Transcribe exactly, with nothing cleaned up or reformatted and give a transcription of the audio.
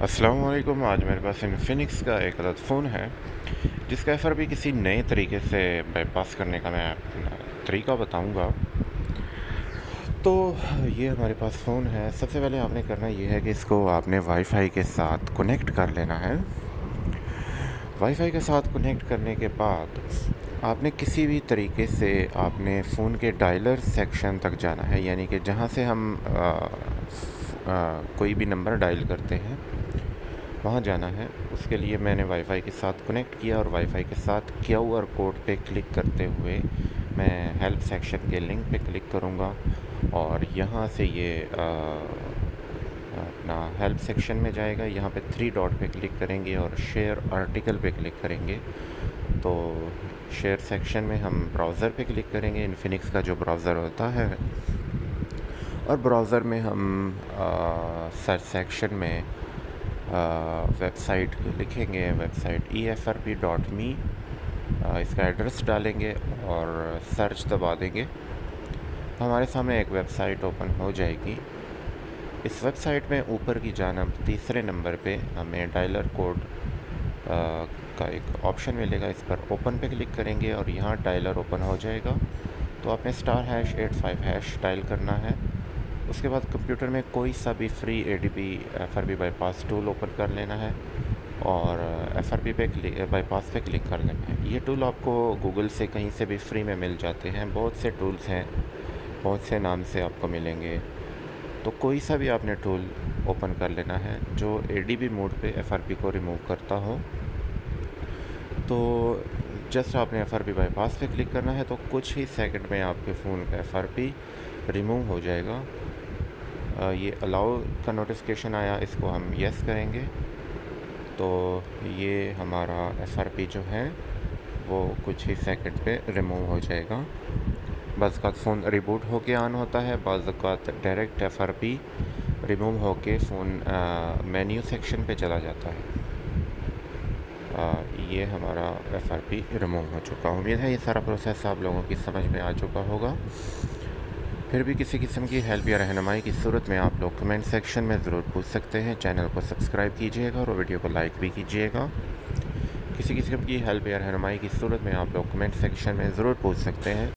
अस्सलाम वालेकुम। आज मेरे पास इन्फिनिक्स का एक अदद फ़ोन है जिसका एफ आर पी किसी नए तरीके से बाईपास करने का मैं अपना तरीका बताऊंगा। तो ये हमारे पास फ़ोन है। सबसे पहले आपने करना ये है कि इसको आपने वाईफाई के साथ कनेक्ट कर लेना है। वाईफाई के साथ कनेक्ट करने के बाद आपने किसी भी तरीके से आपने फ़ोन के डायलर सेक्शन तक जाना है, यानी कि जहाँ से हम आ, आ, कोई भी नंबर डायल करते हैं वहाँ जाना है। उसके लिए मैंने वाईफाई के साथ कनेक्ट किया और वाईफाई के साथ क्यू आर कोड पे क्लिक करते हुए मैं हेल्प सेक्शन के लिंक पे क्लिक करूँगा और यहाँ से ये आ, अपना हेल्प सेक्शन में जाएगा। यहाँ पे थ्री डॉट पे क्लिक करेंगे और शेयर आर्टिकल पे क्लिक करेंगे तो शेयर सेक्शन में हम ब्राउज़र पे क्लिक करेंगे, इन्फिनिक्स का जो ब्राउज़र होता है, और ब्राउज़र में हम सर्च सेक्शन में वेबसाइट लिखेंगे, website E F R P dot me, इसका एड्रेस डालेंगे और सर्च दबा देंगे। हमारे सामने एक वेबसाइट ओपन हो जाएगी। इस वेबसाइट में ऊपर की जानब तीसरे नंबर पे हमें डायलर कोड का एक ऑप्शन मिलेगा। इस पर ओपन पे क्लिक करेंगे और यहाँ डायलर ओपन हो जाएगा। तो आपने star hash eight five hash dial करना है। उसके बाद कंप्यूटर में कोई सा भी free A D P F R P bypass tool open कर लेना है और एफ आर पी पे क्लिक बाईपास पे क्लिक कर लेना है। ये टूल आपको गूगल से कहीं से भी फ्री में मिल जाते हैं। बहुत से टूल्स हैं, बहुत से नाम से आपको मिलेंगे। तो कोई सा भी आपने टूल ओपन कर लेना है जो ए डी बी मोड पे एफ आर पी को रिमूव करता हो। तो जस्ट आपने एफ आर पी बाईपास पे क्लिक करना है तो कुछ ही सेकंड में आपके फ़ोन का एफ आर पी रिमूव हो जाएगा। ये अलाउ का नोटिफिकेशन आया, इसको हम यस करेंगे तो ये हमारा एफ आर पी जो है वो कुछ ही सेकंड पे रिमूव हो जाएगा। बस का फ़ोन रिबूट होके ऑन होता है, बाज़ औक़ात direct F R P remove होके फ़ोन मेन्यू सेक्शन पे चला जाता है। आ, ये हमारा एफ आर पी रिमूव हो चुका। उम्मीद है ये सारा प्रोसेस आप लोगों की समझ में आ चुका होगा। फिर भी किसी किस्म की हेल्प या रहनुमाई की सूरत में आप लोग कमेंट सेक्शन में ज़रूर पूछ सकते हैं। चैनल को सब्सक्राइब कीजिएगा और वीडियो को लाइक भी कीजिएगा। किसी किस्म की हेल्प या रहनुमाई की सूरत में आप लोग कमेंट सेक्शन में ज़रूर पूछ सकते हैं।